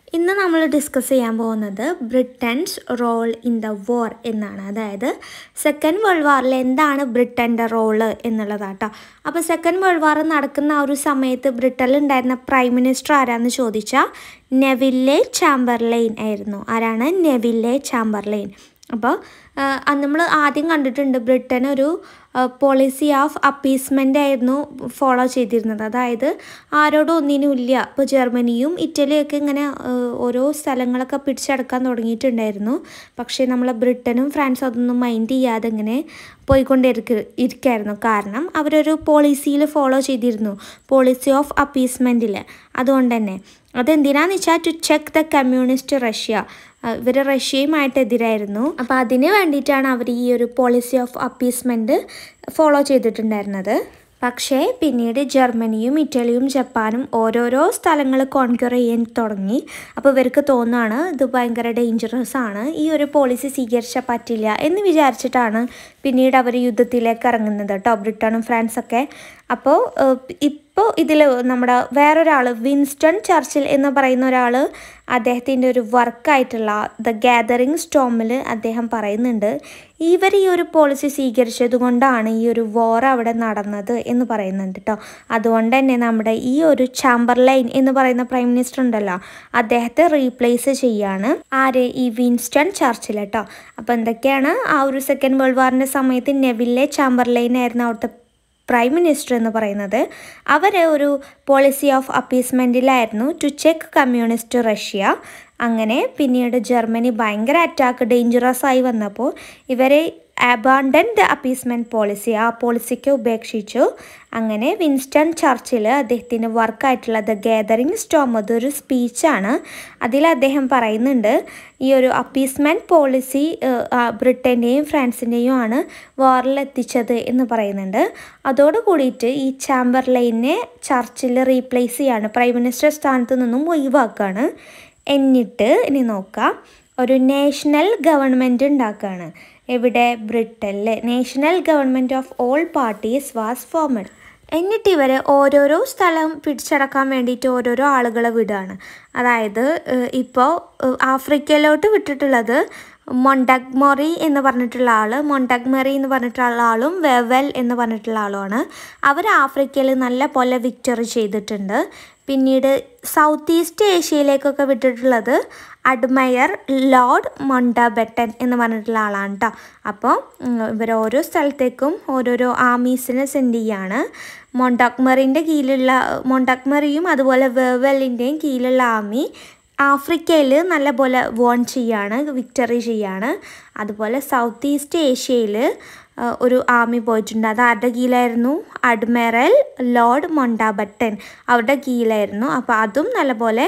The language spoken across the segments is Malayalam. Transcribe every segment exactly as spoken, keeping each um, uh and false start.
ഇന്ന് നമ്മൾ ഡിസ്കസ് ചെയ്യാൻ പോകുന്നത് Britain's role in the war എന്നാണ്. അതായത് സെക്കൻഡ് വേൾഡ് വാറിൽ എന്താണ് ബ്രിട്ടൻ്റെ റോള് എന്നുള്ളതാട്ടോ. അപ്പോൾ സെക്കൻഡ് വേൾഡ് വാർ നടക്കുന്ന ആ ഒരു സമയത്ത് ബ്രിട്ടനിൽ ഉണ്ടായിരുന്ന പ്രൈം മിനിസ്റ്റർ ആരാന്ന് ചോദിച്ചാൽ നെവില്ലെ ചാംബർലൈൻ ആയിരുന്നു. ആരാണ്? Neville Chamberlain. അപ്പോൾ നമ്മൾ ആദ്യം കണ്ടിട്ടുണ്ട് ബ്രിട്ടൻ ഒരു പോളിസി ഓഫ് അപ്പീസ്മെൻ്റ് ആയിരുന്നു ഫോളോ ചെയ്തിരുന്നത്. അതായത് ആരോടും ഒന്നിനും ഇല്ല. ഇപ്പോൾ ജർമ്മനിയും ഇറ്റലിയൊക്കെ ഇങ്ങനെ ഓരോ സ്ഥലങ്ങളൊക്കെ പിടിച്ചടക്കാൻ തുടങ്ങിയിട്ടുണ്ടായിരുന്നു. പക്ഷേ നമ്മളെ ബ്രിട്ടനും ഫ്രാൻസും അതൊന്നും മൈൻഡ് ചെയ്യാതെ ഇങ്ങനെ പോയിക്കൊണ്ടിരിക്ക ഇരിക്കായിരുന്നു. കാരണം അവരൊരു പോളിസിയിൽ ഫോളോ ചെയ്തിരുന്നു, പോളിസി ഓഫ് അപ്പീസ്മെൻറ്റിൽ. അതുകൊണ്ട് തന്നെ അതെന്തിനാന്ന് വെച്ചാൽ to check the communist Russia. ഇവർ റഷ്യയുമായിട്ട് എതിരായിരുന്നു. അപ്പോൾ അതിന് വേണ്ടിയിട്ടാണ് അവർ ഈ ഒരു പോളിസി ഓഫ് അപ്പീസ്മെൻറ്റ് ഫോളോ ചെയ്തിട്ടുണ്ടായിരുന്നത്. പക്ഷേ പിന്നീട് ജർമ്മനിയും ഇറ്റലിയും ജപ്പാനും ഓരോരോ സ്ഥലങ്ങൾ കോൺക്വർ ചെയ്യാൻ തുടങ്ങി. അപ്പോൾ ഇവർക്ക് തോന്നുകയാണ് ഇത് ഭയങ്കര ഡേഞ്ചറസ് ആണ്, ഈ ഒരു പോളിസി സ്വീകരിച്ചാൽ പറ്റില്ല എന്ന് വിചാരിച്ചിട്ടാണ് പിന്നീട് അവർ യുദ്ധത്തിലേക്ക് ഇറങ്ങുന്നത് കേട്ടോ, ബ്രിട്ടനും ഫ്രാൻസൊക്കെ. അപ്പോൾ ഇപ്പോൾ ഇതിൽ നമ്മുടെ വേറൊരാൾ വിൻസ്റ്റൺ ചർച്ചിൽ എന്ന് പറയുന്ന ഒരാൾ അദ്ദേഹത്തിൻ്റെ ഒരു വർക്കായിട്ടുള്ള ദ ഗാദറിങ് സ്റ്റോമിൽ അദ്ദേഹം പറയുന്നുണ്ട്, ഇവർ ഈ ഒരു പോളിസി സ്വീകരിച്ചത് കൊണ്ടാണ് ഈ ഒരു വാർ അവിടെ നടന്നത് എന്ന് പറയുന്നുണ്ട് കേട്ടോ. അതുകൊണ്ട് തന്നെ നമ്മുടെ ഈ ഒരു ചാംബർലൈൻ എന്ന് പറയുന്ന പ്രൈം മിനിസ്റ്റർ ഉണ്ടല്ലോ, അദ്ദേഹത്തെ റീപ്ലേസ് ചെയ്യാണ് ആര്? ഈ വിൻസ്റ്റൺ ചർച്ചിൽ കേട്ടോ. അപ്പോൾ എന്തൊക്കെയാണ് ആ ഒരു സെക്കൻഡ് വേൾഡ് വാറിൻ്റെ സമയത്ത് നെവില്ലെ ചാംബർലൈൻ ആയിരുന്നു അവിടുത്തെ പ്രൈം മിനിസ്റ്റർ എന്ന് പറയുന്നത്. അവർ ഒരു പോളിസി ഓഫ് അപ്പീസ്മെൻറ്റിലായിരുന്നു ടു ചെക്ക് കമ്മ്യൂണിസ്റ്റ് റഷ്യ. അങ്ങനെ പിന്നീട് ജർമ്മനി ഭയങ്കര അറ്റാക്ക് ഡേഞ്ചറസ് ആയി വന്നപ്പോൾ ഇവരെ അബാൻഡൻ ദ അപ്പീസ്മെൻറ്റ് പോളിസി, ആ പോളിസിക്ക് ഉപേക്ഷിച്ചു. അങ്ങനെ വിൻസ്റ്റൺ ചർച്ചിൽ അദ്ദേഹത്തിൻ്റെ വർക്കായിട്ടുള്ള ദ ഗാദറിങ് സ്റ്റോം, അതൊരു സ്പീച്ചാണ്. അതിൽ അദ്ദേഹം പറയുന്നുണ്ട് ഈ ഒരു അപ്പീസ്മെൻറ്റ് പോളിസി ബ്രിട്ടൻ്റെയും ഫ്രാൻസിൻ്റെയും ആണ് വാറിലെത്തിച്ചത് എന്ന് പറയുന്നുണ്ട്. അതോട് കൂടിയിട്ട് ഈ ചാംബർലൈനെ ചർച്ചിൽ റീപ്ലേസ് ചെയ്യാണ്, പ്രൈം മിനിസ്റ്റർ സ്ഥാനത്ത് നിന്നും ഒഴിവാക്കുകയാണ്. എന്നിട്ട് ഇനി നോക്കാം, ഒരു നാഷണൽ ഗവൺമെൻറ് ഉണ്ടാക്കുകയാണ്. എവിടെ? ബ്രിട്ടനിൽ national government of all parties was formed. എന്നിട്ട് ഇവർ ഓരോരോ സ്ഥലം പിടിച്ചടക്കാൻ വേണ്ടിയിട്ട് ഓരോരോ ആളുകളെ വിടുകയാണ്. അതായത് ഇപ്പോൾ ആഫ്രിക്കയിലോട്ട് വിട്ടിട്ടുള്ളത് മൊണ്ടഗ്മൊറി എന്ന് പറഞ്ഞിട്ടുള്ള ആൾ, മൊണ്ടഗ്മറി എന്ന് പറഞ്ഞിട്ടുള്ള ആളും വെവൽ എന്ന് പറഞ്ഞിട്ടുള്ള ആളുമാണ്. അവർ ആഫ്രിക്കയിൽ നല്ല പോലെ വിക്ടറി ചെയ്തിട്ടുണ്ട്. പിന്നീട് സൗത്ത് ഈസ്റ്റ് ഏഷ്യയിലേക്കൊക്കെ വിട്ടിട്ടുള്ളത് അഡ്മയർ ലോർഡ് മൊണ്ടബെറ്റൻ എന്ന് പറഞ്ഞിട്ടുള്ള ആളാണ് കേട്ടോ. അപ്പോൾ ഇവർ ഓരോ സ്ഥലത്തേക്കും ഓരോരോ ആമീസിനെ സെൻഡ് ചെയ്യാണ്. മൊണ്ടഗ്മറിൻ്റെ കീഴിലുള്ള മൊണ്ടഗ്മറിയും അതുപോലെ വെവലിൻ്റെയും കീഴിലുള്ള ആമി ആഫ്രിക്കയിൽ നല്ല പോലെ വോൺ ചെയ്യാണ്, വിക്ടറി ചെയ്യാണ്. അതുപോലെ സൗത്ത് ഈസ്റ്റ് ഏഷ്യയിൽ ഒരു ആർമി പോയിട്ടുണ്ട്. അത് ആരുടെ കീഴിലായിരുന്നു? അഡ്മിറൽ ലോർഡ് മൊണ്ടബെറ്റൻ, അവരുടെ കീഴിലായിരുന്നു. അപ്പോൾ അതും നല്ലപോലെ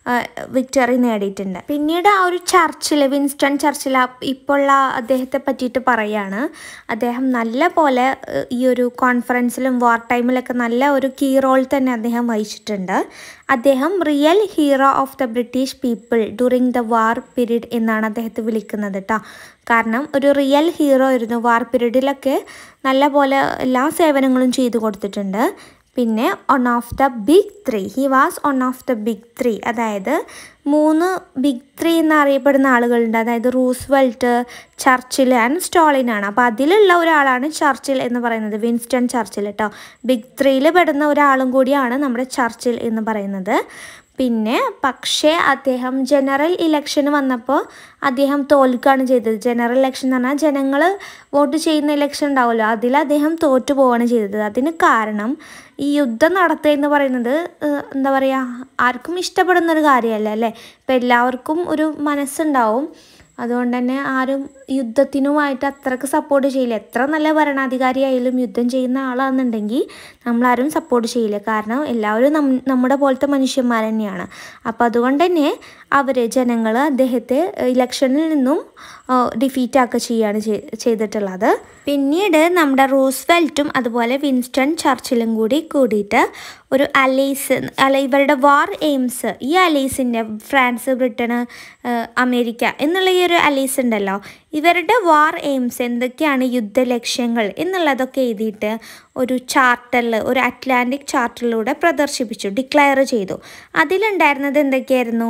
വിക്ടറി നേടിയിട്ടുണ്ട്. പിന്നീട് ആ ഒരു ചർച്ചിൽ, വിൻസ്റ്റൺ ചർച്ചിൽ ഇപ്പോഴുള്ള അദ്ദേഹത്തെ പറ്റിയിട്ട് പറയാണ്. അദ്ദേഹം നല്ല പോലെ ഈ ഒരു കോൺഫറൻസിലും വാർ ടൈമിലൊക്കെ നല്ല ഒരു കീ റോൾ തന്നെ അദ്ദേഹം വഹിച്ചിട്ടുണ്ട്. അദ്ദേഹം real hero of the British people during the war period എന്നാണ് അദ്ദേഹത്തെ വിളിക്കുന്നത് കേട്ടോ. കാരണം ഒരു റിയൽ ഹീറോ ആയിരുന്നു. വാർ പീരീഡിലൊക്കെ നല്ല പോലെ എല്ലാ സേവനങ്ങളും ചെയ്തു കൊടുത്തിട്ടുണ്ട്. പിന്നെ one of the big three, he was one of the big three. അതായത് മൂന്ന് ബിഗ് ത്രീ എന്നറിയപ്പെടുന്ന ആളുകളുണ്ട്. അതായത് റൂസ്വെൽറ്റ്, ചർച്ചിൽ ആൻഡ് സ്റ്റോളിനാണ്. അപ്പോൾ അതിലുള്ള ഒരാളാണ് ചർച്ചിൽ എന്ന് പറയുന്നത്, വിൻസ്റ്റൺ ചർച്ചിൽ കേട്ടോ. ബിഗ് ത്രീയിൽ പെടുന്ന ഒരാളും കൂടിയാണ് നമ്മുടെ ചർച്ചിൽ എന്ന് പറയുന്നത്. പിന്നെ പക്ഷേ അദ്ദേഹം ജനറൽ ഇലക്ഷന് വന്നപ്പോൾ അദ്ദേഹം തോൽക്കുകയാണ് ചെയ്തത്. ജനറൽ ഇലക്ഷൻ എന്ന് പറഞ്ഞാൽ ജനങ്ങൾ വോട്ട് ചെയ്യുന്ന ഇലക്ഷൻ ഉണ്ടാവുമല്ലോ, അതിൽ അദ്ദേഹം തോറ്റു പോവുകയാണ് ചെയ്തത്. അതിന് കാരണം ഈ യുദ്ധം നടത്തുക എന്ന് പറയുന്നത് എന്താ പറയുക, ആർക്കും ഇഷ്ടപ്പെടുന്നൊരു കാര്യമല്ല അല്ലേ. ഇപ്പം എല്ലാവർക്കും ഒരു മനസ്സുണ്ടാവും. അതുകൊണ്ട് തന്നെ ആരും യുദ്ധത്തിനുമായിട്ട് അത്രയ്ക്ക് സപ്പോർട്ട് ചെയ്യില്ല. എത്ര നല്ല ഭരണാധികാരി ആയാലും യുദ്ധം ചെയ്യുന്ന ആളാണെന്നുണ്ടെങ്കിൽ നമ്മളാരും സപ്പോർട്ട് ചെയ്യില്ല. കാരണം എല്ലാവരും നം നമ്മുടെ പോലത്തെ മനുഷ്യന്മാർ തന്നെയാണ്. അപ്പോൾ അതുകൊണ്ട് തന്നെ അവർ ജനങ്ങൾ അദ്ദേഹത്തെ ഇലക്ഷനിൽ നിന്നും ഡിഫീറ്റാക്കുക ചെയ്യുകയാണ് ചെയ്തിട്ടുള്ളത്. പിന്നീട് നമ്മുടെ റൂസ്വെൽറ്റും അതുപോലെ വിൻസ്റ്റൺ ചർച്ചിലും കൂടി കൂടിയിട്ട് ഒരു അലൈസ്, അല്ല ഇവരുടെ വാർ എയിംസ്, ഈ അലൈസിൻ്റെ ഫ്രാൻസ്, ബ്രിട്ടൻ, അമേരിക്ക എന്നുള്ള ഈ ഒരു അലൈസ് ഉണ്ടല്ലോ, ഇവരുടെ വാർ എയിംസ് എന്തൊക്കെയാണ്, യുദ്ധലക്ഷ്യങ്ങൾ എന്നുള്ളതൊക്കെ എഴുതിയിട്ട് ഒരു ചാർട്ടറിൽ, ഒരു അറ്റ്ലാന്റിക് ചാർട്ടറിലൂടെ പ്രദർശിപ്പിച്ചു, ഡിക്ലെയർ ചെയ്തു. അതിലുണ്ടായിരുന്നത് എന്തൊക്കെയായിരുന്നു?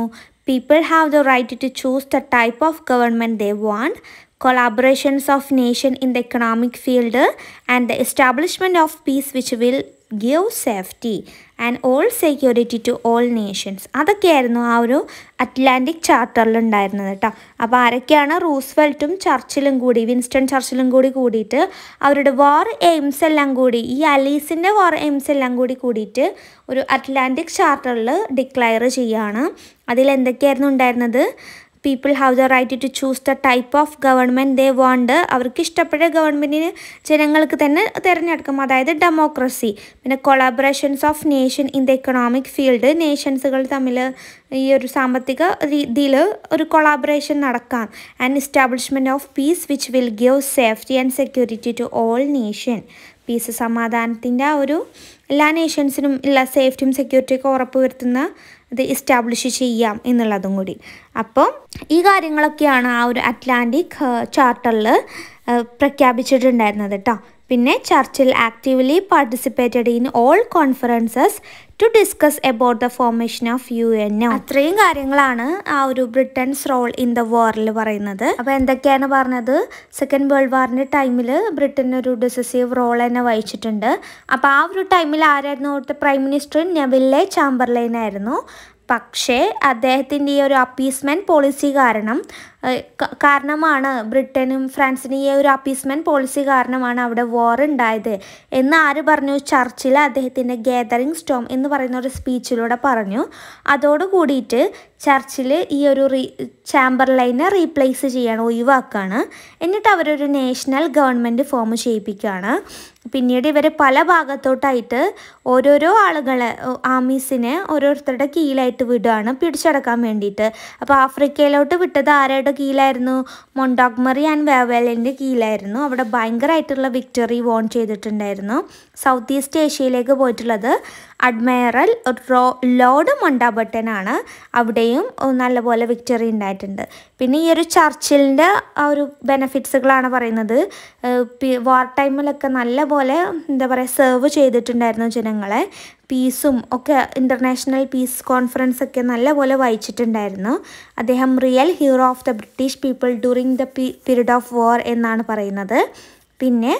People have the right to choose the type of government they want, collaborations of nation in the economic field, and the establishment of peace which will give safety and all security to all nations. അതൊക്കെയായിരുന്നു ആ ഒരു അറ്റ്ലാന്റിക് ചാർട്ടറിൽ ഉണ്ടായിരുന്നത് കേട്ടോ. അപ്പോൾ ആരൊക്കെയാണ്? റൂസ്വെൽറ്റും ചർച്ചിലും കൂടി, വിൻസ്റ്റൺ ചർച്ചിലും കൂടി കൂടിയിട്ട് അവരുടെ വാർ എയിംസ് എല്ലാം കൂടി, ഈ അലീസിൻ്റെ വാർ എയിംസ് എല്ലാം കൂടി കൂടിയിട്ട് ഒരു അറ്റ്ലാന്റിക് ചാർട്ടറിൽ ഡിക്ലെയർ ചെയ്യുകയാണ്. അതിലെന്തൊക്കെയായിരുന്നു ഉണ്ടായിരുന്നത്? People have the right to choose the type of government they want. അവർക്ക് ഇഷ്ടപ്പെട്ട ഗവൺമെൻറ്റിന് ജനങ്ങൾക്ക് തന്നെ തിരഞ്ഞെടുക്കും, അതായത് ഡെമോക്രസി. പിന്നെ collaborations of nation in the economic field, നേഷൻസുകൾ തമ്മിൽ ഈ ഒരു സാമ്പത്തിക രീതിയിൽ ഒരു കൊളാബറേഷൻ നടക്കാം. And establishment of peace which will give safety and security to all nation. Peace, സമാധാനത്തിൻ്റെ ആ ഒരു എല്ലാ നേഷൻസിനും എല്ലാ സേഫ്റ്റിയും സെക്യൂരിറ്റിയൊക്കെ ഉറപ്പ് വരുത്തുന്ന ഇത് എസ്റ്റാബ്ലിഷ് ചെയ്യാം എന്നുള്ളതും കൂടി. അപ്പോൾ ഈ കാര്യങ്ങളൊക്കെയാണ് ആ ഒരു അറ്റ്ലാന്റിക് ചാർട്ടറിൽ പ്രഖ്യാപിച്ചിട്ടുണ്ടായിരുന്നത് കേട്ടോ. പിന്നെ Churchill actively participated in all conferences to discuss about the formation of U N O. അത്രയും കാര്യങ്ങളാണ് ആ ഒരു ബ്രിട്ടൻസ് റോൾ ഇൻ ദ വാറിൽ പറയുന്നത്. അപ്പോൾ എന്തൊക്കെയാണ് പറഞ്ഞത്? സെക്കൻഡ് വേൾഡ് വാറിൻ്റെ ടൈമിൽ ബ്രിട്ടൻ ഒരു ഡിസിസീവ് റോൾ തന്നെ വഹിച്ചിട്ടുണ്ട്. അപ്പോൾ ആ ഒരു ടൈമിൽ ആരായിരുന്നു അവിടുത്തെ പ്രൈം മിനിസ്റ്റർ? നെവില്ലെ ചാംബർലൈൻ ആയിരുന്നു. പക്ഷേ അദ്ദേഹത്തിൻ്റെ ഈ ഒരു അപ്പീസ്മെൻറ്റ് പോളിസി കാരണം കാരണമാണ് ബ്രിട്ടനും ഫ്രാൻസിനും ഈ ഒരു അപ്പീസ്മെൻറ്റ് പോളിസി കാരണമാണ് അവിടെ വാർ ഉണ്ടായത് എന്ന് ആര് പറഞ്ഞു? ചർച്ചിൽ അദ്ദേഹത്തിൻ്റെ ഗാദറിംഗ് സ്റ്റോം എന്ന് പറയുന്ന ഒരു സ്പീച്ചിലൂടെ പറഞ്ഞു. അതോട് കൂടിയിട്ട് ചർച്ചിൽ ഈ ഒരു റീ ചാംബർലൈനെ റീപ്ലേസ് ചെയ്യാണ്, ഒഴിവാക്കുകയാണ്. എന്നിട്ട് അവരൊരു നാഷണൽ ഗവൺമെൻറ് ഫോം ചെയ്യിപ്പിക്കുകയാണ്. പിന്നീട് ഇവർ പല ഭാഗത്തോട്ടായിട്ട് ഓരോരോ ആളുകളെ, ആമീസിനെ ഓരോരുത്തരുടെ കീഴിലായിട്ട് വിടുകയാണ് പിടിച്ചടക്കാൻ വേണ്ടിയിട്ട്. അപ്പോൾ ആഫ്രിക്കയിലോട്ട് വിട്ടത് ആരുടെ കീഴിലായിരുന്നു? മൊണ്ടാഗ്മറി ആൻഡ് വേവലിൻ്റെ കീഴിലായിരുന്നു. അവിടെ ഭയങ്കരമായിട്ടുള്ള വിക്ടറി വോൺ ചെയ്തിട്ടുണ്ടായിരുന്നു. സൗത്ത് ഈസ്റ്റ് ഏഷ്യയിലേക്ക് പോയിട്ടുള്ളത് അഡ്മയറൽ റോ ലോർഡ് മൊണ്ടാബട്ടനാണ്. അവിടെയും നല്ലപോലെ വിക്ടറി ഉണ്ടായിട്ടുണ്ട്. പിന്നെ ഈ ഒരു ചർച്ചിലിൻ്റെ ആ ഒരു ബെനഫിറ്റ്സുകളാണ് പറയുന്നത്. വാർ ടൈമിലൊക്കെ നല്ലപോലെ എന്താ പറയുക സെർവ് ചെയ്തിട്ടുണ്ടായിരുന്നു ജനങ്ങളെ. പീസും ഒക്കെ ഇൻ്റർനാഷണൽ പീസ് കോൺഫറൻസ് ഒക്കെ നല്ലപോലെ വഹിച്ചിട്ടുണ്ടായിരുന്നു. അദ്ദേഹം real hero of the British people during the period of war എന്നാണ് പറയുന്നത്. പിന്നെ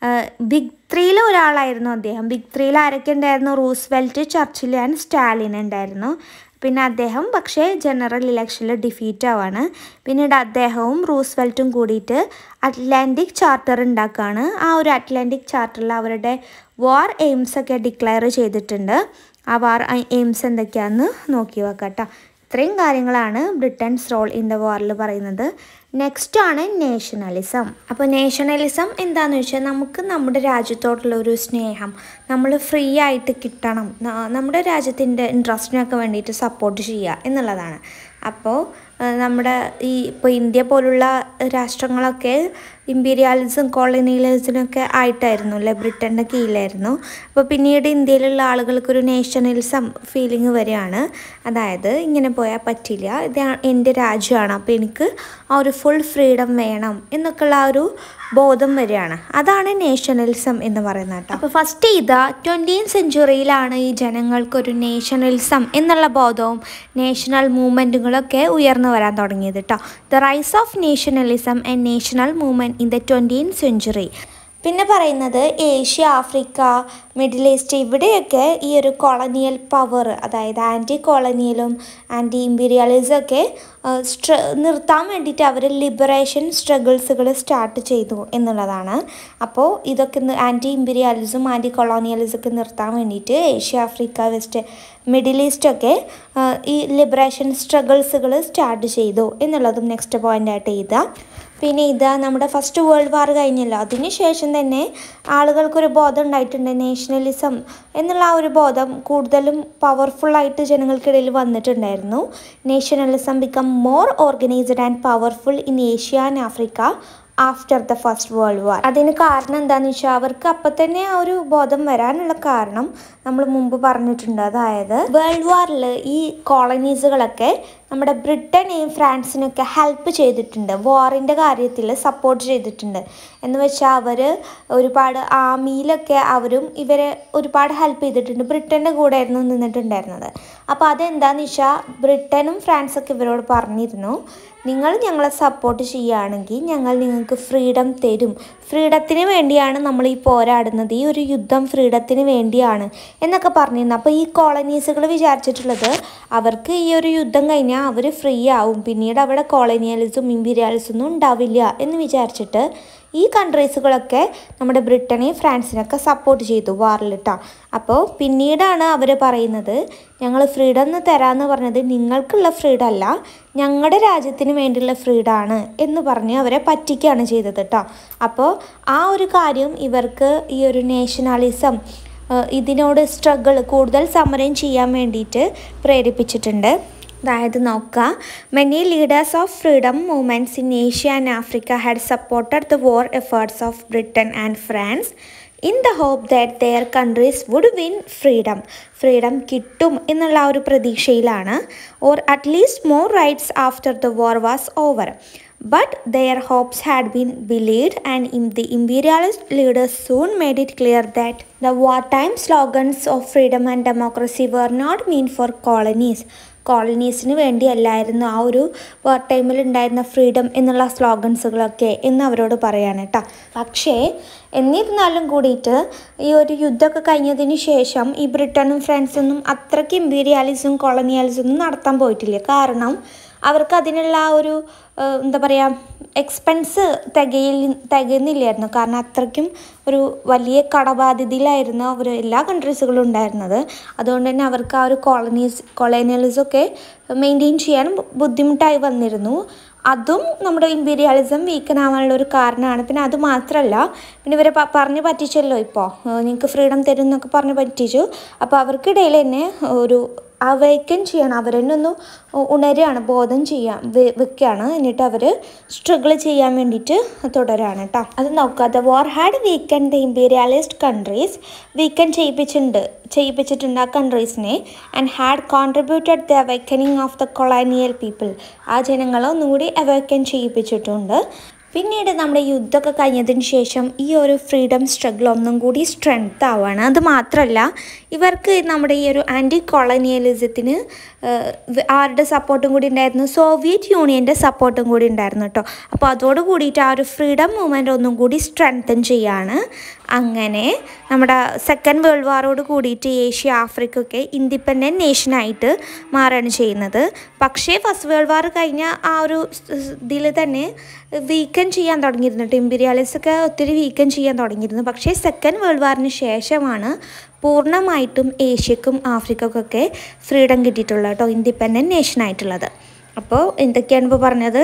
ബിഗ് ത്രീയിൽ ഒരാളായിരുന്നു അദ്ദേഹം. ബിഗ് ത്രീയിൽ ആരൊക്കെ ഉണ്ടായിരുന്നു? റൂസ്വെൽറ്റ്, ചർച്ചിൽ ആൻഡ് സ്റ്റാലിൻ ഉണ്ടായിരുന്നു. പിന്നെ അദ്ദേഹം പക്ഷേ ജനറൽ ഇലക്ഷനിൽ ഡിഫീറ്റ് ആവാണ്. പിന്നീട് അദ്ദേഹവും റൂസ്വെൽറ്റും കൂടിയിട്ട് അറ്റ്ലാന്റിക് ചാർട്ടർ ഉണ്ടാക്കുകയാണ്. ആ ഒരു അറ്റ്ലാന്റിക് ചാർട്ടറിൽ അവരുടെ വാർ എയിംസ് ഒക്കെ ഡിക്ലെയർ ചെയ്തിട്ടുണ്ട്. ആ വാർ എയിംസ് എന്തൊക്കെയാണെന്ന് നോക്കി വെക്കാം കേട്ടോ. ഇത്രയും കാര്യങ്ങളാണ് ബ്രിട്ടൻസ് റോൾ ഇൻ ദ വാറിൽ പറയുന്നത്. നെക്സ്റ്റ് ആണ് നേഷണലിസം. അപ്പോൾ നേഷണലിസം എന്താണെന്ന് വെച്ചാൽ നമുക്ക് നമ്മുടെ രാജ്യത്തോടുള്ള ഒരു സ്നേഹം, നമ്മൾ ഫ്രീ ആയിട്ട് കിട്ടണം, നമ്മുടെ രാജ്യത്തിൻ്റെ ഇൻട്രസ്റ്റിനൊക്കെ വേണ്ടിയിട്ട് സപ്പോർട്ട് ചെയ്യുക എന്നുള്ളതാണ്. അപ്പോൾ നമ്മുടെ ഈ ഇപ്പോൾ ഇന്ത്യ പോലുള്ള രാഷ്ട്രങ്ങളൊക്കെ ഇമ്പീരിയാലിസം കോളനിയലിസത്തിനൊക്കെ ആയിട്ടായിരുന്നു അല്ലേ, ബ്രിട്ടൻ്റെ കീഴിലായിരുന്നു. അപ്പോൾ പിന്നീട് ഇന്ത്യയിലുള്ള ആളുകൾക്കൊരു നേഷണലിസം ഫീലിംഗ് വരികയാണ്. അതായത് ഇങ്ങനെ പോയാൽ പറ്റില്ല, ഇത് എൻ്റെ രാജ്യമാണ്, അപ്പോൾ എനിക്ക് ആ ഒരു ഫുൾ ഫ്രീഡം വേണം എന്നൊക്കെയുള്ള ആ ഒരു ബോധം വരികയാണ്. അതാണ് നേഷണലിസം എന്ന് പറയുന്നത് കേട്ടോ. അപ്പോൾ ഫസ്റ്റ് ചെയ്ത ട്വൻറ്റീൻ സെഞ്ച്വറിയിലാണ് ഈ ജനങ്ങൾക്കൊരു നേഷണലിസം എന്നുള്ള ബോധവും നാഷണൽ മൂവ്മെൻറ്റുകളൊക്കെ ഉയർന്നു വരാൻ തുടങ്ങിയത് കേട്ടോ. The rise of nationalism and national movement in the twentieth century. പിന്നെ പറയുന്നത് ഏഷ്യ, ആഫ്രിക്ക, മിഡിൽ ഈസ്റ്റ് ഇവിടെയൊക്കെ ഈ ഒരു കൊളനിയൽ പവർ, അതായത് ആൻറ്റി കോളനിയലും ആൻറ്റി ഇമ്പീരിയലിസം ഒക്കെ സ്ട്ര നിർത്താൻ വേണ്ടിയിട്ട് അവർ ലിബറേഷൻ സ്ട്രഗിൾസുകൾ സ്റ്റാർട്ട് ചെയ്തു എന്നുള്ളതാണ്. അപ്പോൾ ഇതൊക്കെ ആൻറ്റി ഇമ്പീരിയലിസം ആൻറ്റി കൊളോണിയലിസം ഒക്കെ നിർത്താൻ വേണ്ടിയിട്ട് ഏഷ്യ, ആഫ്രിക്ക, വെസ്റ്റ്, മിഡിൽ ഈസ്റ്റൊക്കെ ഈ ലിബറേഷൻ സ്ട്രഗിൾസുകൾ സ്റ്റാർട്ട് ചെയ്തു എന്നുള്ളതും നെക്സ്റ്റ് പോയിൻ്റായിട്ട് എഴുതാം. പിന്നെ ഇതാ നമ്മുടെ ഫസ്റ്റ് വേൾഡ് വാർ കഴിഞ്ഞല്ലോ, അതിന് ശേഷം തന്നെ ആളുകൾക്കൊരു ബോധം ഉണ്ടായിട്ടുണ്ട്. നേഷണലിസം എന്നുള്ള ആ ഒരു ബോധം കൂടുതലും പവർഫുള്ളായിട്ട് ജനങ്ങൾക്കിടയിൽ വന്നിട്ടുണ്ടായിരുന്നു. Nationalism become more organised and powerful in Asia and Africa after the first world war. അതിന് കാരണം എന്താണെന്ന് വെച്ചാൽ അവർക്ക് അപ്പം തന്നെ ആ ഒരു ബോധം വരാനുള്ള കാരണം നമ്മൾ മുമ്പ് പറഞ്ഞിട്ടുണ്ട്. അതായത് വേൾഡ് വാറിൽ ഈ കോളനീസുകളൊക്കെ നമ്മുടെ ബ്രിട്ടനെയും ഫ്രാൻസിനൊക്കെ ഹെൽപ്പ് ചെയ്തിട്ടുണ്ട്, വാറിൻ്റെ കാര്യത്തിൽ സപ്പോർട്ട് ചെയ്തിട്ടുണ്ട്. എന്ന് വെച്ചാൽ അവർ ഒരുപാട് ആർമിയിലൊക്കെ അവരും ഇവരെ ഒരുപാട് ഹെൽപ്പ് ചെയ്തിട്ടുണ്ട്. ബ്രിട്ടൻ്റെ കൂടെ ആയിരുന്നു നിന്നിട്ടുണ്ടായിരുന്നത്. അപ്പോൾ അതെന്താണെന്ന് വെച്ചാൽ ബ്രിട്ടനും ഫ്രാൻസൊക്കെ ഇവരോട് പറഞ്ഞിരുന്നു, നിങ്ങൾ ഞങ്ങളെ സപ്പോർട്ട് ചെയ്യുകയാണെങ്കിൽ ഞങ്ങൾ നിങ്ങൾക്ക് ഫ്രീഡം തരും, ഫ്രീഡത്തിന് വേണ്ടിയാണ് നമ്മൾ ഈ പോരാടുന്നത്, ഈ ഒരു യുദ്ധം ഫ്രീഡത്തിന് വേണ്ടിയാണ് എന്നൊക്കെ പറഞ്ഞിരുന്നു. അപ്പോൾ ഈ കോളനീസുകൾ വിചാരിച്ചിട്ടുള്ളത് അവർക്ക് ഈ ഒരു യുദ്ധം കഴിഞ്ഞാൽ അവർ ഫ്രീ ആവും, പിന്നീട് അവിടെ കോളനിയലിസും ഇമ്പീരിയലിസും ഒന്നും ഉണ്ടാവില്ല എന്ന് വിചാരിച്ചിട്ട് ഈ കൺട്രീസുകളൊക്കെ നമ്മുടെ ബ്രിട്ടനെയും ഫ്രാൻസിനൊക്കെ സപ്പോർട്ട് ചെയ്തു വാറിലിട്ടാ. അപ്പോൾ പിന്നീടാണ് അവർ പറയുന്നത് ഞങ്ങൾ ഫ്രീഡം എന്ന് തരാമെന്ന് പറഞ്ഞത് നിങ്ങൾക്കുള്ള ഫ്രീഡം അല്ല, ഞങ്ങളുടെ രാജ്യത്തിന് വേണ്ടിയുള്ള ഫ്രീഡമാണ് എന്ന് പറഞ്ഞ് അവരെ പറ്റിക്കുകയാണ് ചെയ്തത് കേട്ടോ. അപ്പോൾ ആ ഒരു കാര്യം ഇവർക്ക് ഈ ഒരു നാഷണലിസം ഇതിനോട് സ്ട്രഗിൾ കൂടുതൽ സമരം ചെയ്യാൻ വേണ്ടിയിട്ട് പ്രേരിപ്പിച്ചിട്ടുണ്ട്. അതായത് നോക്കുക, many leaders of freedom movements in Asia and Africa had supported the war efforts of Britain and France in the hope that their countries would win freedom. Freedom കിട്ടും എന്നുള്ള ആ ഒരു പ്രതീക്ഷയിലാണ്. Or at least more rights after the war was over. But their hopes had been belied, and in the imperialist leaders soon made it clear that the wartime slogans of freedom and democracy were not meant for colonies. കോളനീസിന് വേണ്ടിയല്ലായിരുന്നു ആ ഒരു വാർ ടൈമിൽ ഉണ്ടായിരുന്ന ഫ്രീഡം എന്നുള്ള സ്ലോഗൻസുകളൊക്കെ എന്ന് അവരോട് പറയാണ് കേട്ടോ. പക്ഷേ എന്നിരുന്നാലും കൂടിയിട്ട് ഈ ഒരു യുദ്ധമൊക്കെ കഴിഞ്ഞതിന് ശേഷം ഈ ബ്രിട്ടനും ഫ്രാൻസൊന്നും അത്രയ്ക്ക് ഇമ്പീരിയാലിസും കോളനിയാലിസും ഒന്നും നടത്താൻ പോയിട്ടില്ല. കാരണം അവർക്ക് അതിനുള്ള ആ ഒരു എന്താ പറയുക എക്സ്പെൻസ് തികയിൽ തികയുന്നില്ലായിരുന്നു. കാരണം അത്രയ്ക്കും ഒരു വലിയ കടബാധ്യതയിലായിരുന്നു അവർ എല്ലാ കൺട്രീസുകളും ഉണ്ടായിരുന്നത്. അതുകൊണ്ട് തന്നെ അവർക്ക് ആ ഒരു കോളനീസ് കൊളോണിയലിസമൊക്കെ മെയിൻറ്റെയിൻ ചെയ്യാൻ ബുദ്ധിമുട്ടായി വന്നിരുന്നു. അതും നമ്മുടെ ഇമ്പീരിയലിസം വീക്കനാവാനുള്ള ഒരു കാരണമാണ്. പിന്നെ അത് മാത്രമല്ല, പിന്നെ ഇവരെ പറഞ്ഞ് പറ്റിച്ചല്ലോ, ഇപ്പോൾ നിങ്ങൾക്ക് ഫ്രീഡം തരും എന്നൊക്കെ പറഞ്ഞ് പറ്റിച്ചു. അപ്പോൾ അവർക്കിടയിൽ തന്നെ ഒരു അവേക്കൻ ചെയ്യണം, അവരെന്നെ ഒന്ന് ഉണരുകയാണ്, ബോധം ചെയ്യാൻ വെക്കുകയാണ്. എന്നിട്ട് അവർ സ്ട്രഗിൾ ചെയ്യാൻ വേണ്ടിയിട്ട് തുടരുകയാണ് കേട്ടോ. അത് നോക്കുക, the war had weaken the imperialist countries, weaken ചെയ്യിപ്പിച്ചിട്ടുണ്ട് ചെയ്യിപ്പിച്ചിട്ടുണ്ട് ആ കൺട്രീസിനെ. And had contributed the awakening of the colonial people, ആ ജനങ്ങളെ ഒന്നുകൂടി അവേക്കൻ ചെയ്യിപ്പിച്ചിട്ടുണ്ട്. പിന്നീട് നമ്മുടെ യുദ്ധമൊക്കെ കഴിഞ്ഞതിന് ശേഷം ഈ ഒരു ഫ്രീഡം സ്ട്രഗിൾ ഒന്നും കൂടി സ്ട്രെങ്ത് ആവുകയാണ്. അത് മാത്രമല്ല, ഇവർക്ക് നമ്മുടെ ഈ ഒരു ആൻറ്റി കൊളോണിയലിസത്തിന് ആരുടെ സപ്പോർട്ടും കൂടി ഉണ്ടായിരുന്നു, സോവിയറ്റ് യൂണിയൻ്റെ സപ്പോർട്ടും കൂടി ഉണ്ടായിരുന്നു കേട്ടോ. അപ്പോൾ അതോട് കൂടിയിട്ട് ആ ഒരു ഫ്രീഡം മൂവ്മെൻറ്റ് ഒന്നും കൂടി സ്ട്രെങ്തൻ ചെയ്യാണ്. അങ്ങനെ നമ്മുടെ സെക്കൻഡ് വേൾഡ് വാറോട് കൂടിയിട്ട് ഏഷ്യ ആഫ്രിക്കൊക്കെ ഇൻഡിപെൻഡൻറ്റ് നേഷനായിട്ട് മാറുകയാണ് ചെയ്യുന്നത്. പക്ഷേ ഫസ്റ്റ് വേൾഡ് വാർ കഴിഞ്ഞ ആ ഒരു ഇതിൽ തന്നെ വീക്കൻ ചെയ്യാൻ തുടങ്ങിയിരുന്നു കേട്ടോ, ഇമ്പീരിയലിസമൊക്കെ ഒത്തിരി വീക്കൻ ചെയ്യാൻ തുടങ്ങിയിരുന്നു. പക്ഷേ സെക്കൻഡ് വേൾഡ് വാറിന് ശേഷമാണ് പൂർണ്ണമായിട്ടും ഏഷ്യക്കും ആഫ്രിക്കക്കൊക്കെ ഫ്രീഡം കിട്ടിയിട്ടുള്ളത് കേട്ടോ, ഇൻഡിപെൻഡൻറ്റ് നേഷനായിട്ടുള്ളത്. അപ്പോൾ എന്തൊക്കെയാണ് ഇപ്പോൾ പറഞ്ഞത്,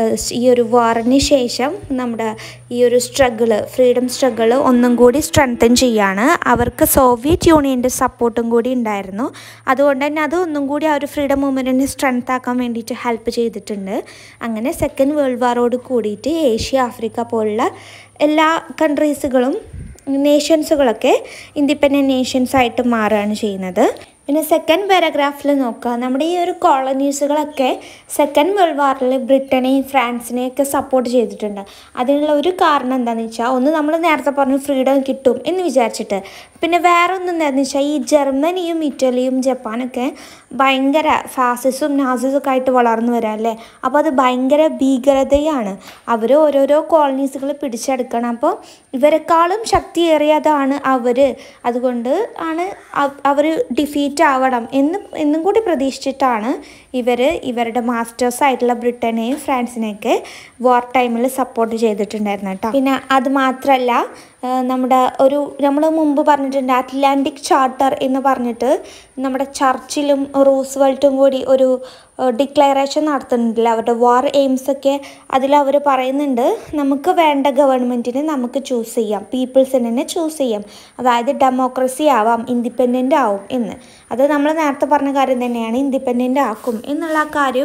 ഈ ഒരു വാറിന് ശേഷം നമ്മുടെ ഈ ഒരു സ്ട്രഗിള് ഫ്രീഡം സ്ട്രഗിള് ഒന്നും കൂടി സ്ട്രെങ്തൻ ചെയ്യാണ്. അവർക്ക് സോവിയറ്റ് യൂണിയൻ്റെ സപ്പോർട്ടും കൂടി ഉണ്ടായിരുന്നു. അതുകൊണ്ട് തന്നെ അത് ഒന്നും കൂടി ആ ഒരു ഫ്രീഡം മൂവ്മെൻറ്റിനെ സ്ട്രെങ്ത് ആക്കാൻ വേണ്ടിയിട്ട് ഹെൽപ്പ് ചെയ്തിട്ടുണ്ട്. അങ്ങനെ സെക്കൻഡ് വേൾഡ് വാറോട് കൂടിയിട്ട് ഏഷ്യ ആഫ്രിക്ക പോലുള്ള എല്ലാ കൺട്രീസുകളും നേഷൻസുകളൊക്കെ ഇൻഡിപെൻഡൻറ്റ് നേഷൻസ് ആയിട്ട് മാറുകയാണ് ചെയ്യുന്നത്. പിന്നെ സെക്കൻഡ് പാരഗ്രാഫിൽ നോക്കുക, നമ്മുടെ ഈ ഒരു കോളനീസുകളൊക്കെ സെക്കൻഡ് വേൾഡ് വാറിൽ ബ്രിട്ടനെയും ഫ്രാൻസിനെയൊക്കെ സപ്പോർട്ട് ചെയ്തിട്ടുണ്ട്. അതിനുള്ള ഒരു കാരണം എന്താണെന്ന് വെച്ചാൽ, ഒന്ന് നമ്മൾ നേരത്തെ പറഞ്ഞു ഫ്രീഡം കിട്ടും എന്ന് വിചാരിച്ചിട്ട്. പിന്നെ വേറെ ഒന്നും എന്താണെന്ന് വെച്ചാൽ, ഈ ജർമ്മനിയും ഇറ്റലിയും ജപ്പാനൊക്കെ ഭയങ്കര ഫാസിസും നാസിസും ഒക്കെ ആയിട്ട് വളർന്നു വരാം അല്ലേ. അപ്പോൾ അത് ഭയങ്കര ഭീകരതയാണ്, അവർ ഓരോരോ കോളനീസുകൾ പിടിച്ചെടുക്കണം. അപ്പോൾ ഇവരെക്കാളും ശക്തിയേറിയതാണ് അവർ, അതുകൊണ്ട് ആണ് അവർ ഡിഫീറ്റ് ആവണം എന്ന് എന്നും കൂടി പ്രതീക്ഷിച്ചിട്ടാണ് ഇവർ ഇവരുടെ മാസ്റ്റേഴ്സായിട്ടുള്ള ബ്രിട്ടനെയും ഫ്രാൻസിനെയൊക്കെ വാർ ടൈമിൽ സപ്പോർട്ട് ചെയ്തിട്ടുണ്ടായിരുന്നു കേട്ടോ. പിന്നെ അത് മാത്രമല്ല, നമ്മുടെ ഒരു നമ്മൾ മുമ്പ് പറഞ്ഞിട്ടുണ്ട് അറ്റ്ലാന്റിക് ചാർട്ടർ എന്ന് പറഞ്ഞിട്ട് നമ്മുടെ ചർച്ചിലും റൂസ്വെൽറ്റും കൂടി ഒരു ഡിക്ലറേഷൻ നടത്തുന്നുണ്ടല്ലോ, അവരുടെ വാർ എയിംസൊക്കെ. അതിലവർ പറയുന്നുണ്ട്, നമുക്ക് വേണ്ട ഗവൺമെൻറ്റിനെ നമുക്ക് ചൂസ് ചെയ്യാം, പീപ്പിൾസിനെ തന്നെ ചൂസ് ചെയ്യാം, അതായത് ഡെമോക്രസി ആവാം, ഇൻഡിപെൻഡൻ്റ് ആവും എന്ന്. അത് നമ്മൾ നേരത്തെ പറഞ്ഞ കാര്യം തന്നെയാണ്, ഇൻഡിപെൻഡൻ്റ് ആക്കും എന്നുള്ള കാര്യം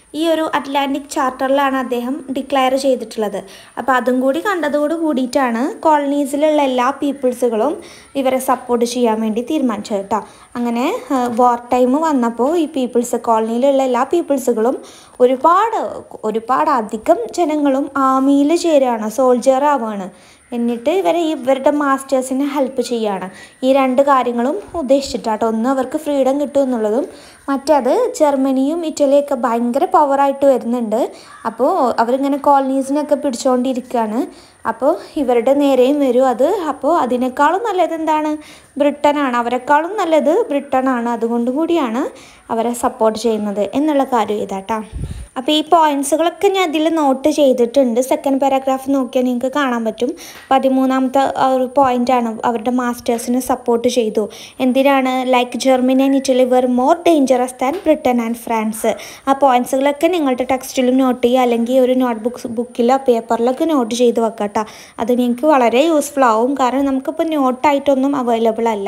ഈ ഒരു അറ്റ്ലാന്റിക് ചാർട്ടറിലാണ് അദ്ദേഹം ഡിക്ലെയർ ചെയ്തിട്ടുള്ളത്. അപ്പോൾ അതും കൂടി കണ്ടതോട് കൂടിയിട്ടാണ് കോളനീസിലുള്ള എല്ലാ പീപ്പിൾസുകളും ഇവരെ സപ്പോർട്ട് ചെയ്യാൻ വേണ്ടി തീരുമാനിച്ചത് കേട്ടോ. അങ്ങനെ വാർ ടൈം വന്നപ്പോൾ ഈ പീപ്പിൾസ് കോളനിയിലുള്ള എല്ലാ പീപ്പിൾസുകളും ഒരുപാട് ഒരുപാട് അധികം ജനങ്ങളും ആർമിയിൽ ചേരുകയാണ്, സോൾജർ ആവുകയാണ്. എന്നിട്ട് ഇവരെ ഇവരുടെ മാസ്റ്റേഴ്സിനെ ഹെൽപ്പ് ചെയ്യുകയാണ്. ഈ രണ്ട് കാര്യങ്ങളും ഉദ്ദേശിച്ചിട്ടാട്ടോ. ഒന്ന് അവർക്ക് ഫ്രീഡം കിട്ടും എന്നുള്ളതും, മറ്റത് ജർമ്മനിയും ഇറ്റലിയൊക്കെ ഭയങ്കര പവറായിട്ട് വരുന്നുണ്ട്. അപ്പോൾ അവരിങ്ങനെ കോളനീസിനൊക്കെ പിടിച്ചുകൊണ്ടിരിക്കുകയാണ്. അപ്പോൾ ഇവരുടെ നേരെയും വരും അത്. അപ്പോൾ അതിനേക്കാളും നല്ലത് എന്താണ്? ബ്രിട്ടനാണ്. അവരെക്കാളും നല്ലത് ബ്രിട്ടനാണ്. അതുകൊണ്ടും കൂടിയാണ് അവരെ സപ്പോർട്ട് ചെയ്യുന്നത് എന്നുള്ള കാര്യം ഇതാട്ടോ. അപ്പോൾ ഈ പോയിൻറ്റ്സുകളൊക്കെ ഞാൻ അതിൽ നോട്ട് ചെയ്തിട്ടുണ്ട്. സെക്കൻഡ് പാരാഗ്രാഫ് നോക്കിയാൽ നിങ്ങൾക്ക് കാണാൻ പറ്റും. പതിമൂന്നാമത്തെ ഒരു പോയിൻ്റാണ് അവരുടെ മാസ്റ്റേഴ്സിനെ സപ്പോർട്ട് ചെയ്തു. എന്തിനാണ്? Like Germany and Italy were more dangerous than Britain and France. ആ പോയിൻറ്റ്സുകളൊക്കെ നിങ്ങളുടെ ടെക്സ്റ്റിലും നോട്ട് ചെയ്യുക, അല്ലെങ്കിൽ ഒരു നോട്ട് ബുക്സ് ബുക്കിലോ പേപ്പറിലൊക്കെ നോട്ട് ചെയ്ത് വെക്കാം കേട്ടോ. അത് നിങ്ങൾക്ക് വളരെ യൂസ്ഫുൾ ആവും. കാരണം നമുക്കിപ്പോൾ നോട്ടായിട്ടൊന്നും അവൈലബിൾ അല്ല,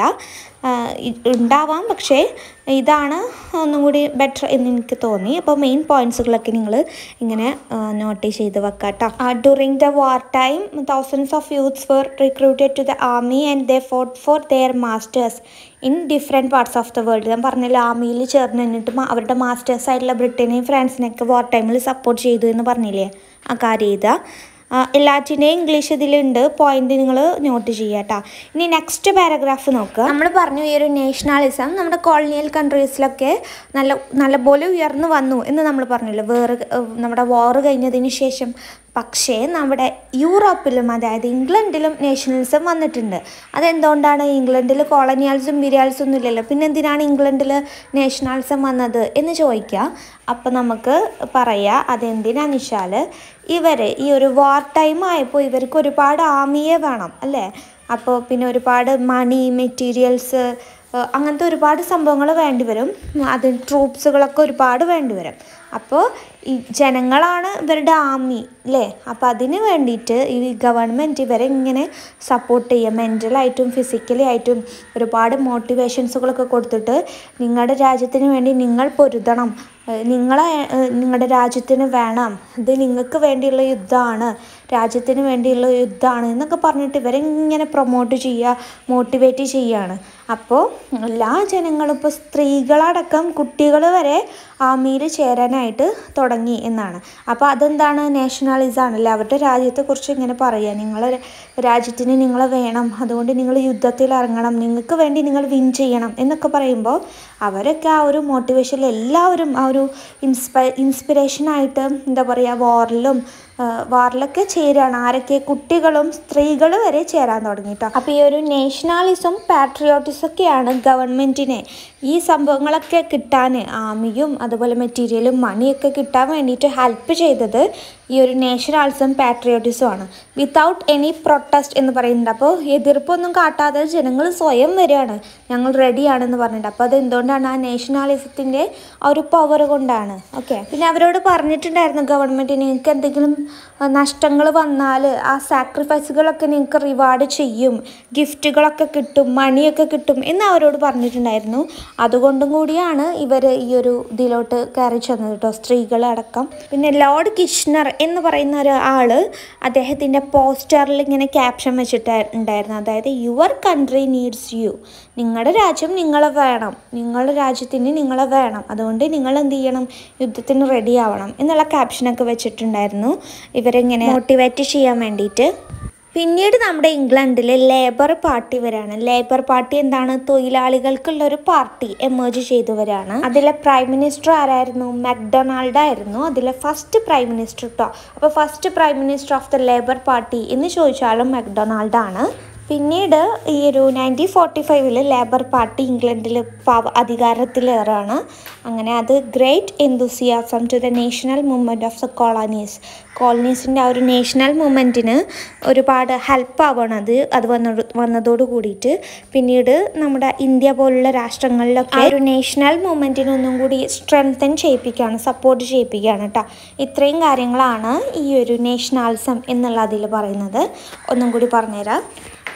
ഉണ്ടാവാം, പക്ഷേ ഇതാണ് ഒന്നും കൂടി ബെറ്റർ എന്ന് എനിക്ക് തോന്നി. അപ്പോൾ മെയിൻ പോയിൻറ്റ്സുകളൊക്കെ നിങ്ങൾ ഇങ്ങനെ നോട്ട് ചെയ്ത് വെക്കാം കേട്ടോ. During the war time thousands of youths were recruited to the army and they fought for their masters in different parts of the world. ഞാൻ പറഞ്ഞില്ല, ആർമിയിൽ ചേർന്ന് നിന്നിട്ട് അവരുടെ മാസ്റ്റേഴ്സ് ആയിട്ടുള്ള ബ്രിട്ടനെയും ഫ്രാൻസിനെയൊക്കെ വാർ ടൈമിൽ സപ്പോർട്ട് ചെയ്തു എന്ന് പറഞ്ഞില്ലേ, ആ കാര്യം ഇതാ. എല്ലാറ്റിൻ്റെയും ഇംഗ്ലീഷ് ഇതിലുണ്ട്, പോയിന്റ് നിങ്ങൾ നോട്ട് ചെയ്യുക കേട്ടോ. ഇനി നെക്സ്റ്റ് പാരഗ്രാഫ് നോക്കുക. നമ്മൾ പറഞ്ഞു ഈ ഒരു നാഷണാലിസം നമ്മുടെ കോളനിയൽ കൺട്രീസിലൊക്കെ നല്ല നല്ലപോലെ ഉയർന്നു വന്നു എന്ന് നമ്മൾ പറഞ്ഞല്ലോ വേറെ നമ്മുടെ വാർ കഴിഞ്ഞതിന് ശേഷം. പക്ഷേ നമ്മുടെ യൂറോപ്പിലും അതായത് ഇംഗ്ലണ്ടിലും നാഷണലിസം വന്നിട്ടുണ്ട്. അതെന്തുകൊണ്ടാണ്? ഇംഗ്ലണ്ടിൽ കോളനിയാൽസും ഇമ്പീരിയാൽസും ഒന്നും ഇല്ലല്ലോ, പിന്നെ എന്തിനാണ് ഇംഗ്ലണ്ടിൽ നാഷണലിസം വന്നത് എന്ന് ചോദിക്കുക. അപ്പം നമുക്ക് പറയാം അതെന്തിനാന്ന് വെച്ചാൽ ഇവർ ഈ ഒരു വാർ ടൈം ആയപ്പോൾ ഇവർക്ക് ഒരുപാട് ആർമിയെ വേണം അല്ലേ. അപ്പോൾ പിന്നെ ഒരുപാട് മണി, മെറ്റീരിയൽസ്, അങ്ങനത്തെ ഒരുപാട് സംഭവങ്ങൾ വേണ്ടി വരും. അത് ട്രൂപ്സുകളൊക്കെ ഒരുപാട് വേണ്ടി വരും. അപ്പോൾ ഈ ജനങ്ങളാണ് ഇവരുടെ ആർമി അല്ലേ. അപ്പോൾ അതിന് വേണ്ടിയിട്ട് ഈ ഗവൺമെൻറ് ഇവരെ ഇങ്ങനെ സപ്പോർട്ട് ചെയ്യുക, മെൻ്റലായിട്ടും ഫിസിക്കലി ആയിട്ടും ഒരുപാട് മോട്ടിവേഷൻസുകളൊക്കെ കൊടുത്തിട്ട് നിങ്ങളുടെ രാജ്യത്തിന് വേണ്ടി നിങ്ങൾ പൊരുതണം, നിങ്ങളെ നിങ്ങളുടെ രാജ്യത്തിന് വേണം, ഇത് നിങ്ങൾക്ക് വേണ്ടിയുള്ള യുദ്ധമാണ്, രാജ്യത്തിന് വേണ്ടിയുള്ള യുദ്ധമാണ് എന്നൊക്കെ പറഞ്ഞിട്ട് ഇവരെ ഇങ്ങനെ പ്രൊമോട്ട് ചെയ്യുക, മോട്ടിവേറ്റ് ചെയ്യുകയാണ്. അപ്പോൾ എല്ലാ ജനങ്ങളും ഇപ്പോൾ സ്ത്രീകളടക്കം കുട്ടികൾ വരെ ആർമിയിൽ ചേരാനായിട്ട് തുടങ്ങി എന്നാണ്. അപ്പോൾ അതെന്താണ്? നാഷണലിസമാണല്ലേ. അവരുടെ രാജ്യത്തെക്കുറിച്ച് ഇങ്ങനെ പറയുക, നിങ്ങളെ രാജ്യത്തിന് നിങ്ങളെ വേണം, അതുകൊണ്ട് നിങ്ങൾ യുദ്ധത്തിൽ ഇറങ്ങണം, നിങ്ങൾക്ക് വേണ്ടി നിങ്ങൾ വിൻ ചെയ്യണം എന്നൊക്കെ പറയുമ്പോൾ അവരൊക്കെ ആ ഒരു മോട്ടിവേഷനിൽ എല്ലാവരും ആ ഒരു ഇൻസ്പൈ ഇൻസ്പിറേഷനായിട്ട് എന്താ പറയുക വാറിലും വാറിലൊക്കെ ചേരാണ്. ആരൊക്കെ? കുട്ടികളും സ്ത്രീകൾ വരെ ചേരാൻ തുടങ്ങിയിട്ടോ. അപ്പോൾ ഈ ഒരു നാഷണാലിസം പാട്രിയോട്ടിസമൊക്കെയാണ് ഗവൺമെൻറ്റിനെ ഈ സംഭവങ്ങളൊക്കെ കിട്ടാൻ, ആർമിയും അതുപോലെ മെറ്റീരിയലും മണിയൊക്കെ കിട്ടാൻ വേണ്ടിയിട്ട് ഹെൽപ്പ് ചെയ്തത് ഈ ഒരു നാഷണാലിസം പാട്രിയോട്ടിസമാണ്. വിത്തൗട്ട് എനി പ്രൊട്ടസ്റ്റ് എന്ന് പറയുന്നുണ്ട്. അപ്പോൾ എതിർപ്പൊന്നും കാട്ടാതെ ജനങ്ങൾ സ്വയം വരികയാണ്, ഞങ്ങൾ റെഡിയാണെന്ന് പറഞ്ഞിട്ട്. അപ്പോൾ അത് എന്തുകൊണ്ടാണ്? ആ നാഷണാലിസത്തിൻ്റെ ആ ഒരു പവർ കൊണ്ടാണ്. ഓക്കെ. പിന്നെ അവരോട് പറഞ്ഞിട്ടുണ്ടായിരുന്നു ഗവൺമെൻറ്, നിങ്ങൾക്ക് എന്തെങ്കിലും നഷ്ടങ്ങൾ വന്നാൽ ആ സാക്രിഫൈസുകളൊക്കെ നിങ്ങൾക്ക് റിവാർഡ് ചെയ്യും, ഗിഫ്റ്റുകളൊക്കെ കിട്ടും, മണിയൊക്കെ കിട്ടും എന്ന് അവരോട് പറഞ്ഞിട്ടുണ്ടായിരുന്നു. അതുകൊണ്ടും കൂടിയാണ് ഇവർ ഈ ഒരു ഇതിലോട്ട് കയറി ചെന്നത് കേട്ടോ, സ്ത്രീകളടക്കം. പിന്നെ ലോർഡ് കിഷ്ണർ എന്ന് പറയുന്ന ഒരാൾ അദ്ദേഹത്തിൻ്റെ പോസ്റ്ററിൽ ഇങ്ങനെ ക്യാപ്ഷൻ വെച്ചിട്ടുണ്ടായിരുന്നു, അതായത് യുവർ കൺട്രി നീഡ്സ് യു, നിങ്ങളുടെ രാജ്യം നിങ്ങളെ വേണം, നിങ്ങളുടെ രാജ്യത്തിന് നിങ്ങളെ വേണം, അതുകൊണ്ട് നിങ്ങൾ എന്ത് ചെയ്യണം? യുദ്ധത്തിന് റെഡി ആവണം എന്നുള്ള ക്യാപ്ഷനൊക്കെ വെച്ചിട്ടുണ്ടായിരുന്നു ഇവരെങ്ങനെ മോട്ടിവേറ്റ് ചെയ്യാൻ വേണ്ടിയിട്ട്. പിന്നീട് നമ്മുടെ ഇംഗ്ലണ്ടിൽ ലേബർ പാർട്ടി വരാണ്. ലേബർ പാർട്ടി എന്താണ്? തൊഴിലാളികൾക്കുള്ളൊരു പാർട്ടി എമേർജ് ചെയ്തവരാണ്. അതിലെ പ്രൈം മിനിസ്റ്റർ ആരായിരുന്നു? മക്ഡൊണാൾഡ് ആയിരുന്നു അതിലെ ഫസ്റ്റ് പ്രൈം മിനിസ്റ്റർ കേട്ടോ. അപ്പോൾ first prime minister of the labour party എന്ന് ചോദിച്ചാലും മക്ഡൊണാൾഡ് ആണ്. പിന്നീട് ഈ ഒരു നയൻറ്റീൻ ഫോർട്ടി ഫൈവിൽ ലേബർ പാർട്ടി ഇംഗ്ലണ്ടിൽ അധികാരത്തിലേറാണ്. അങ്ങനെ അത് great enthusiasm to the national movement of the colonies, കോളനീസിൻ്റെ ആ ഒരു നാഷണൽ മൂവ്മെൻറ്റിന് ഒരുപാട് ഹെൽപ്പ് ആവണം അത് അത് വന്ന വന്നതോട് കൂടിയിട്ട്. പിന്നീട് നമ്മുടെ ഇന്ത്യ പോലുള്ള രാഷ്ട്രങ്ങളിലൊക്കെ ആ ഒരു നാഷണൽ മൂവ്മെൻറ്റിനെ ഒന്നും കൂടി സ്ട്രെങ്തൻ ചെയ്യിപ്പിക്കുകയാണ്, സപ്പോർട്ട് ചെയ്യിപ്പിക്കുകയാണ് കേട്ടോ. ഇത്രയും കാര്യങ്ങളാണ് ഈ ഒരു നാഷണാലിസം എന്നുള്ള അതിൽ പറയുന്നത്. ഒന്നും കൂടി പറഞ്ഞുതരാം.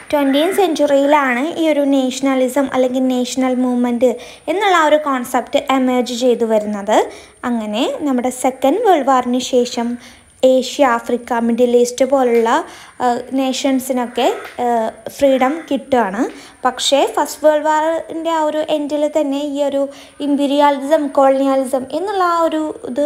ട്വൻറ്റിയത്ത് സെഞ്ച്വറിയിലാണ് ഈ ഒരു നേഷണലിസം അല്ലെങ്കിൽ നാഷണൽ മൂവ്മെൻറ്റ് എന്നുള്ള ആ ഒരു കോൺസെപ്റ്റ് എമേർജ് ചെയ്തു വരുന്നത്. അങ്ങനെ നമ്മുടെ സെക്കൻഡ് വേൾഡ് വാറിന് ശേഷം ഏഷ്യ, ആഫ്രിക്ക, മിഡിൽ ഈസ്റ്റ് പോലുള്ള നേഷൻസിനൊക്കെ ഫ്രീഡം കിട്ടുകയാണ്. പക്ഷേ ഫസ്റ്റ് വേൾഡ് വാറിൻ്റെ ആ ഒരു എൻഡിൽ തന്നെ ഈ ഒരു ഇമ്പീരിയലിസം, കോളനിയലിസം എന്നുള്ള ആ ഒരു ഇത്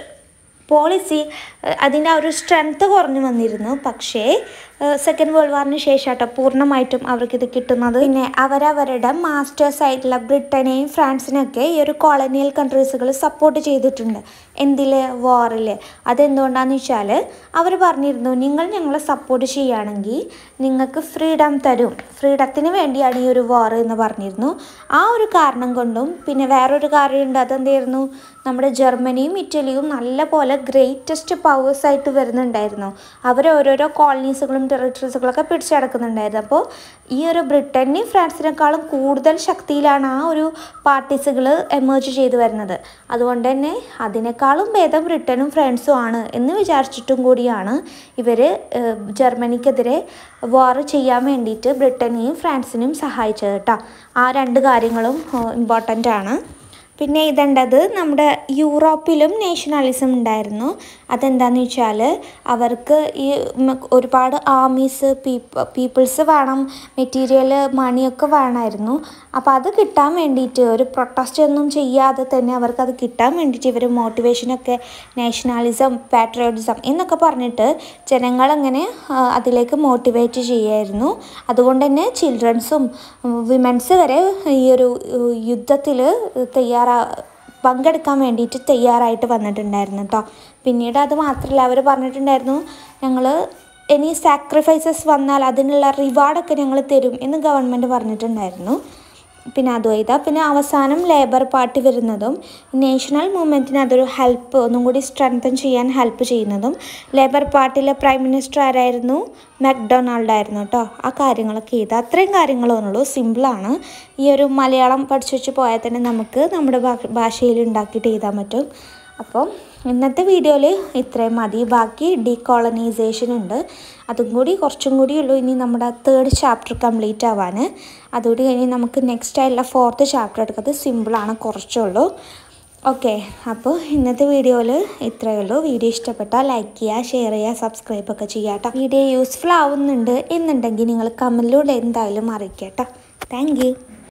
പോളിസി അതിൻ്റെ ആ ഒരു സ്ട്രെങ്ത്ത് കുറഞ്ഞു വന്നിരുന്നു. പക്ഷേ സെക്കൻഡ് വേൾഡ് വാറിന് ശേഷം കേട്ടോ പൂർണ്ണമായിട്ടും അവർക്കിത് കിട്ടുന്നത്. പിന്നെ അവരവരുടെ മാസ്റ്റേഴ്സ് ആയിട്ടുള്ള ബ്രിട്ടനെയും ഫ്രാൻസിനെയൊക്കെ ഈ ഒരു കോളനിയൽ കൺട്രീസുകൾ സപ്പോർട്ട് ചെയ്തിട്ടുണ്ട്. എന്തിൽ? വാറിൽ. അതെന്തുകൊണ്ടാണെന്ന് വെച്ചാൽ അവർ പറഞ്ഞിരുന്നു, നിങ്ങൾ ഞങ്ങളെ സപ്പോർട്ട് ചെയ്യുകയാണെങ്കിൽ നിങ്ങൾക്ക് ഫ്രീഡം തരും, ഫ്രീഡത്തിന് വേണ്ടിയാണ് ഈ ഒരു വാർ എന്ന് പറഞ്ഞിരുന്നു. ആ ഒരു കാരണം കൊണ്ടും പിന്നെ വേറൊരു കാര്യമുണ്ട്, അതെന്തായിരുന്നു, നമ്മുടെ ജർമ്മനിയും ഇറ്റലിയും നല്ല പോലെ ഗ്രേറ്റസ്റ്റ് പവേഴ്സായിട്ട് വരുന്നുണ്ടായിരുന്നു. അവർ ഓരോരോ കോളനീസുകളും ടെറിട്ടറീസുകളൊക്കെ പിടിച്ചടക്കുന്നുണ്ടായിരുന്നു. അപ്പോൾ ഈ ഒരു ബ്രിട്ടനെയും ഫ്രാൻസിനേക്കാളും കൂടുതൽ ശക്തിയിലാണ് ആ ഒരു പാർട്ടീസുകൾ എമേർജ് ചെയ്ത് വരുന്നത്. അതുകൊണ്ട് തന്നെ അതിനേക്കാളും ഭേദം ബ്രിട്ടനും ഫ്രാൻസും ആണ് എന്ന് വിചാരിച്ചിട്ടും കൂടിയാണ് ഇവർ ജർമ്മനിക്കെതിരെ വാർ ചെയ്യാൻ വേണ്ടിയിട്ട് ബ്രിട്ടനെയും ഫ്രാൻസിനെയും സഹായിച്ചത് കേട്ടോ. ആ രണ്ട് കാര്യങ്ങളും ഇമ്പോർട്ടൻ്റ് ആണ്. പിന്നെ ഇതേണ്ടത് നമ്മുടെ യൂറോപ്പിലും നാഷണലിസം ഉണ്ടായിരുന്നു. അതെന്താണെന്ന് വെച്ചാൽ അവർക്ക് ഈ ഒരുപാട് ആർമീസ്, പീപ്പ് പീപ്പിൾസ് വേണം, മെറ്റീരിയൽ, മണിയൊക്കെ വേണമായിരുന്നു. അപ്പോൾ അത് കിട്ടാൻ വേണ്ടിയിട്ട് ഒരു പ്രൊട്ടസ്റ്റ് ഒന്നും ചെയ്യാതെ തന്നെ അവർക്കത് കിട്ടാൻ വേണ്ടിയിട്ട് ഇവർ മോട്ടിവേഷനൊക്കെ നാഷണലിസം, പാട്രിയോട്ടിസം എന്നൊക്കെ പറഞ്ഞിട്ട് ജനങ്ങളങ്ങനെ അതിലേക്ക് മോട്ടിവേറ്റ് ചെയ്യായിരുന്നു. അതുകൊണ്ട് തന്നെ ചിൽഡ്രൻസും വിമൻസ് വരെ ഈ ഒരു യുദ്ധത്തിൽ തയ്യാറാ പങ്കെടുക്കാൻ വേണ്ടിയിട്ട് തയ്യാറായിട്ട് വന്നിട്ടുണ്ടായിരുന്നു കേട്ടോ. പിന്നീട് അത് മാത്രമല്ല, അവർ പറഞ്ഞിട്ടുണ്ടായിരുന്നു, ഞങ്ങൾ ഇനി സാക്രിഫൈസസ് വന്നാൽ അതിനുള്ള റിവാർഡൊക്കെ ഞങ്ങൾ തരും എന്ന് ഗവൺമെൻറ് പറഞ്ഞിട്ടുണ്ടായിരുന്നു. പിന്നെ അദ്വൈത പിന്നെ അവസാനം ലേബർ പാർട്ടി വരുന്നതും നാഷണൽ മൂവ്മെൻറ്റിന് അതൊരു ഹെൽപ്പ് ഒന്നും കൂടി സ്ട്രെങ്തൻ ചെയ്യാൻ ഹെൽപ്പ് ചെയ്യുന്നതും ലേബർ പാർട്ടിയിലെ പ്രൈം മിനിസ്റ്റർ ആരായിരുന്നു? മക്ഡൊണാൾഡ് ആയിരുന്നു കേട്ടോ. ആ കാര്യങ്ങളൊക്കെ ചെയ്ത് അത്രയും കാര്യങ്ങളൊന്നുള്ളൂ, സിമ്പിളാണ്. ഈ ഒരു മലയാളം പഠിച്ചു വെച്ച് പോയാൽ തന്നെ നമുക്ക് നമ്മുടെ ഭാഷയിൽ ഉണ്ടാക്കിയിട്ട് എഴുതാൻ പറ്റും. അപ്പം ഇന്നത്തെ വീഡിയോയിൽ ഇത്രയും മതി. ബാക്കി ഡീകോളനൈസേഷൻ ഉണ്ട്, അതും കൂടി കുറച്ചും കൂടി ഉള്ളൂ ഇനി നമ്മുടെ തേർഡ് ചാപ്റ്റർ കംപ്ലീറ്റ് ആവാൻ. അതുകൂടി കഴിഞ്ഞ് നമുക്ക് നെക്സ്റ്റ് ആയിട്ടുള്ള ഫോർത്ത് ചാപ്റ്റർ എടുക്കുന്നത് സിമ്പിളാണ്, കുറച്ചുള്ളൂ. ഓക്കെ, അപ്പോൾ ഇന്നത്തെ വീഡിയോയിൽ ഇത്രയേ ഉള്ളൂ. വീഡിയോ ഇഷ്ടപ്പെട്ടാൽ ലൈക്ക് ചെയ്യുക, ഷെയർ ചെയ്യുക, സബ്സ്ക്രൈബ് ഒക്കെ ചെയ്യുക കേട്ടോ. വീഡിയോ യൂസ്ഫുൾ ആവുന്നുണ്ട് എന്നുണ്ടെങ്കിൽ നിങ്ങൾ കമൻറ്റിലൂടെ എന്തായാലും അറിയിക്കുക കേട്ടോ. Thank U.